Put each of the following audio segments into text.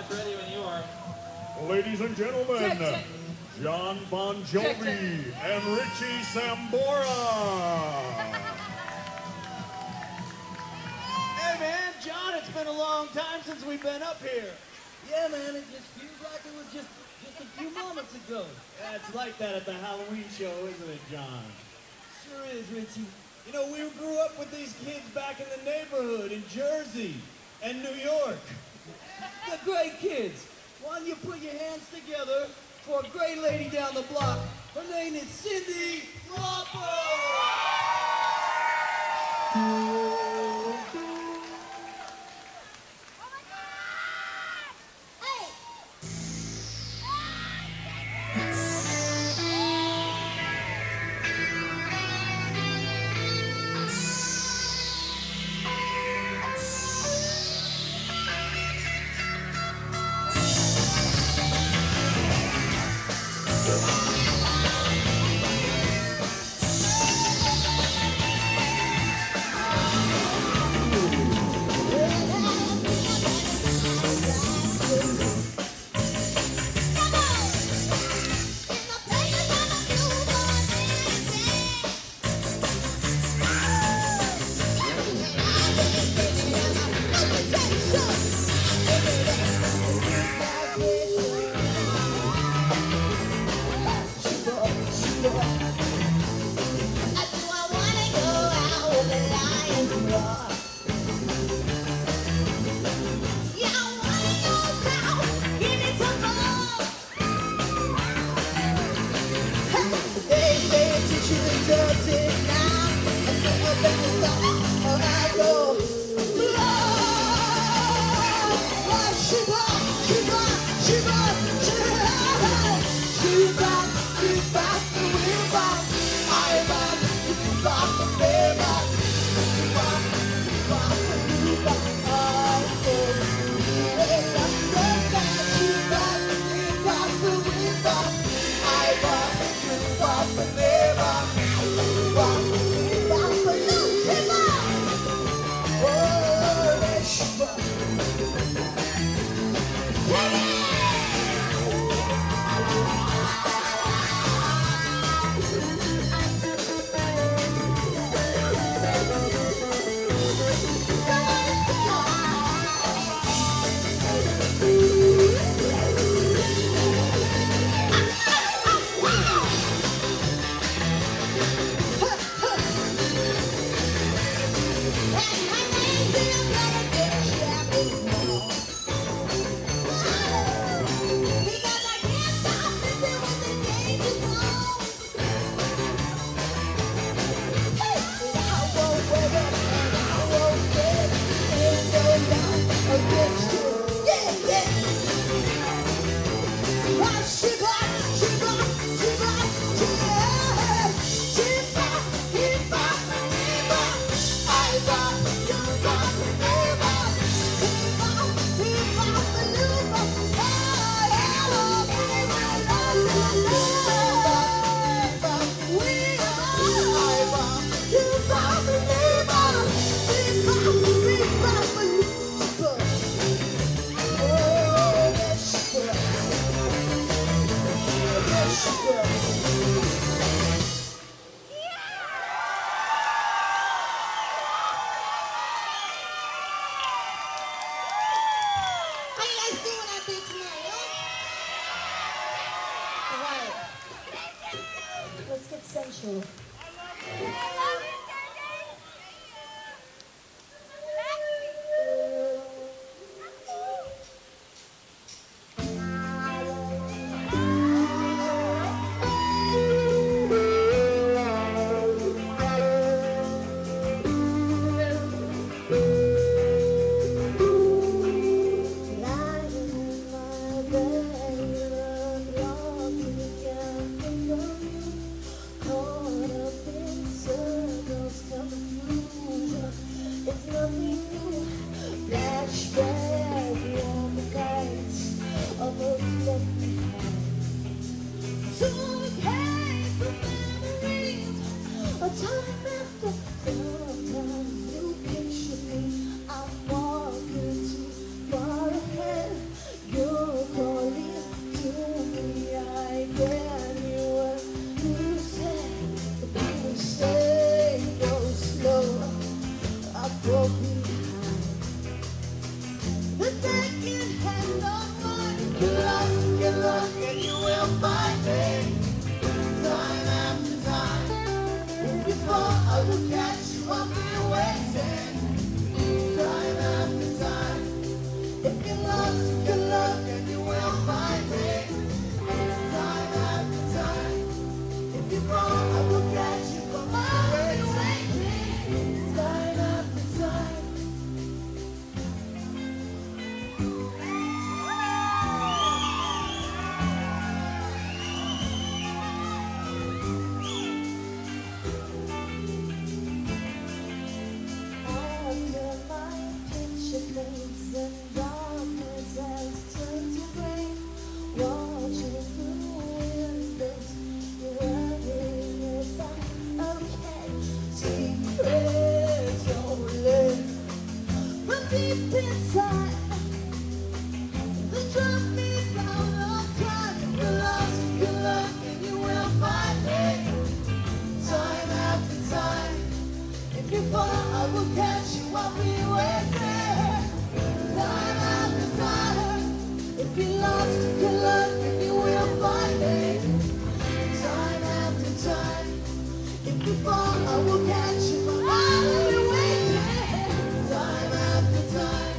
Ready when you are. Ladies and gentlemen, Check. John Bon Jovi and Richie Sambora. Hey man, John, it's been a long time since we've been up here. Yeah, man, it just feels like it was just a few moments ago. Yeah, it's like that at the Halloween show, isn't it, John? Sure is, Richie. You know, we grew up with these kids back in the neighborhood in Jersey and New York. They're great kids. Why don't you put your hands together for a great lady down the block? Her name is Cyndi Lauper! Let's get sensual. Caught deep inside. They drop me down on time. If you're lost, good luck, and you will find me. Time after time. If you fall, I will catch you. I'll be waiting. Time after time. If you're lost, good luck, and you will find me. Time after time. If you fall, I will catch you. I'll be waiting. Time after time.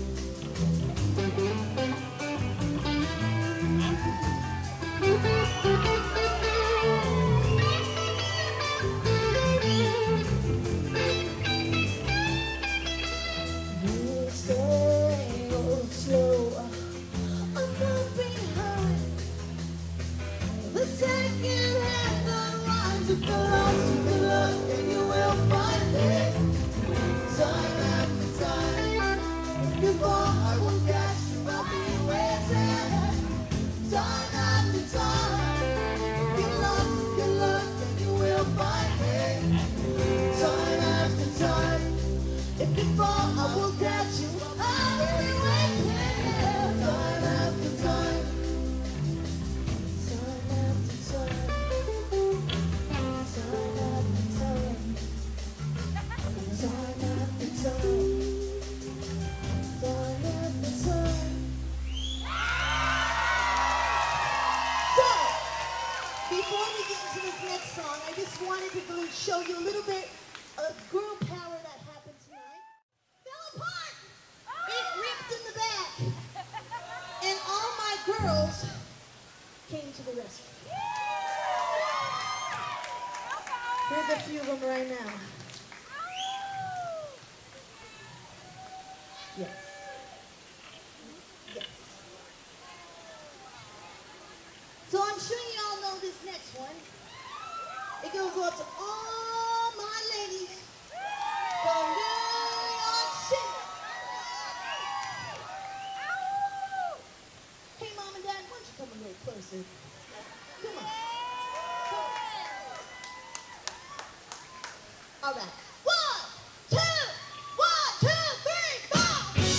You say, oh, slow. I'm not behind. The second hand unwinds. If you're lost, good luck, and you will find it. Time after time. If you fall, I will catch you. I'll be waiting. Time after time. If you're lost, good luck, and you will find it. Time after time. If you fall, I will catch you. I'll be waiting. Time after time. Time after time. Time after time. Time after time. Time after time. So, before we get into this next song, I just wanted to show you a little bit of girl power that happened tonight. Fell apart! It ripped in the back. And all my girls came to the rescue. Here's a few of them right now. Yes. Yes. So I'm sure you all know this next one. It goes out to all my ladies from New York City. Hey, Mom and Dad, why don't you come a little closer? Come on. All right. 1, 2, 1, 2, 3, 4.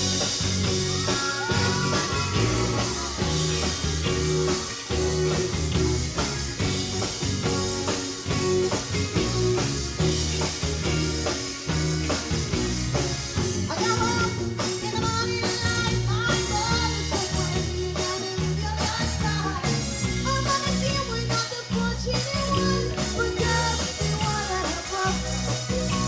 I got up in the morning and light my body said when you got in your lifestyle. I'm gonna deal with all the fortunate ones, but girl, if you wanna have fun,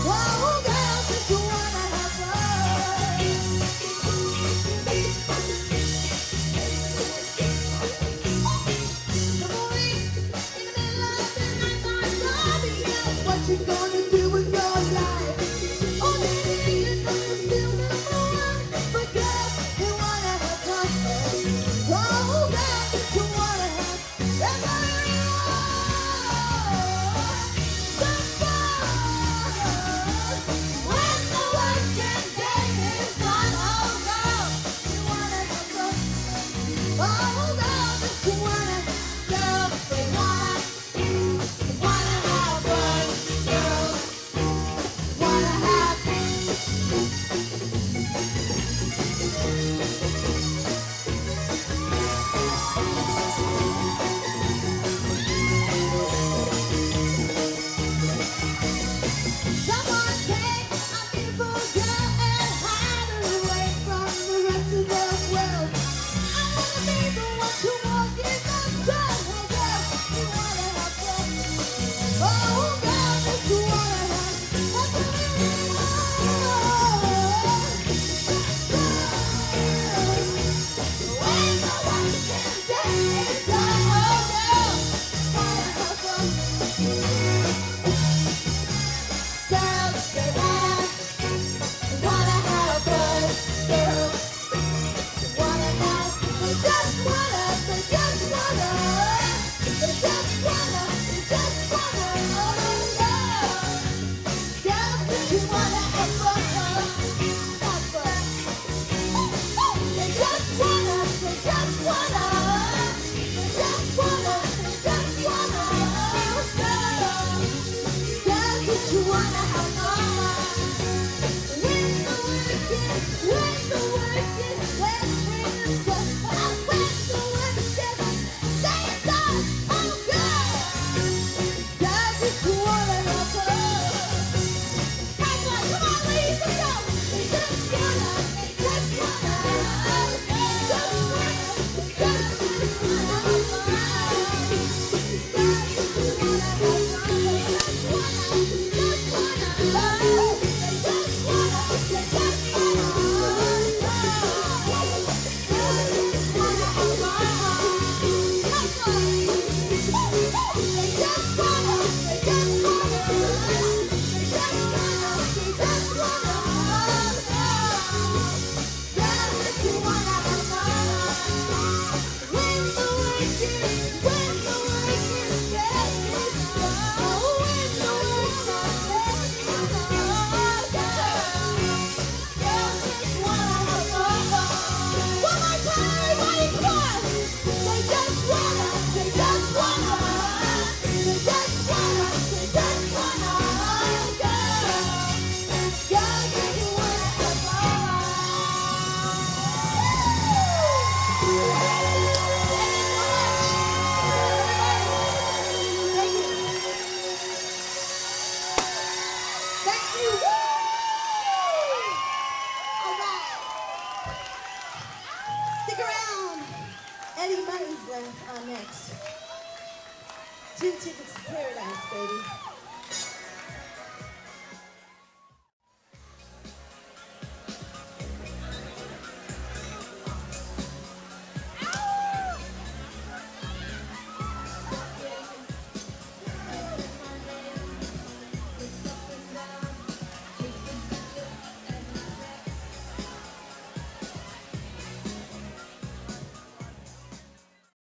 Eddie Money's left on next. 2 tickets to paradise, baby.